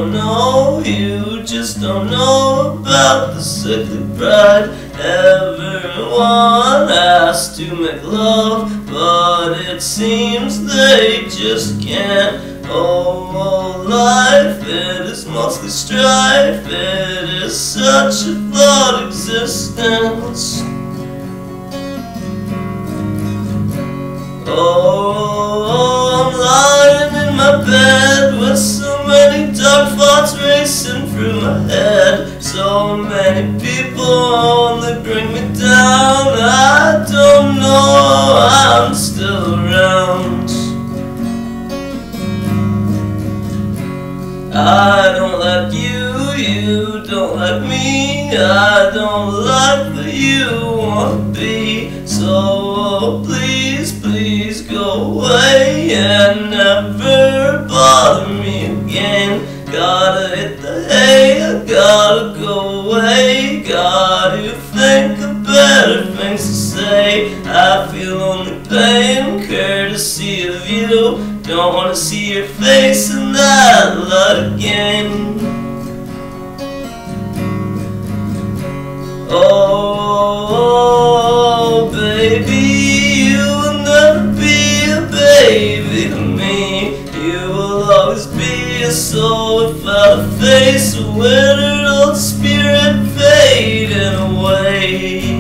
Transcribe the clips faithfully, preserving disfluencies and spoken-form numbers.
don't know, you just don't know about the sickly pride. Everyone has to make love, but it seems they just can't. Oh, life, it is mostly strife, it is such a flawed existence. Oh, I'm lying in my bed with so many dark thoughts racing through my head. So many people only bring me down. I don't know I'm still around. I don't like you, you don't like me. I don't like who you want to be. So please, please go away and never bother me again. Gotta hit the hay, I gotta go away. Gotta think of better things to say. I feel only pain, courtesy of you. Don't wanna see your face in that light again. Oh, baby, you will never be a baby to me. You will always be a soul without a face, a withered old spirit fading away.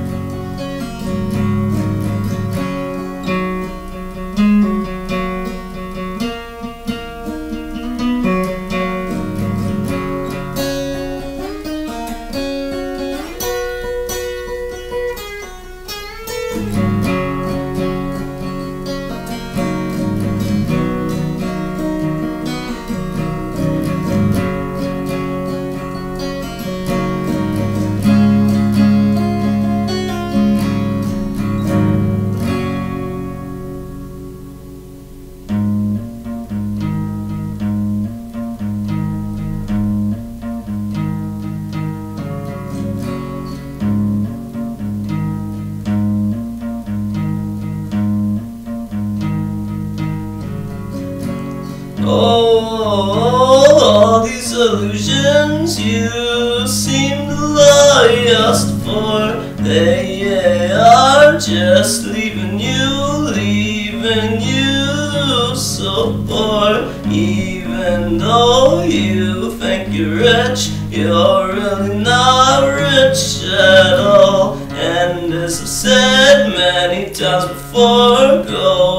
Oh, all these illusions you seem to lust for, they are just leaving you, leaving you so poor. Even though you think you're rich, you're really not rich at all. And as I've said many times before, go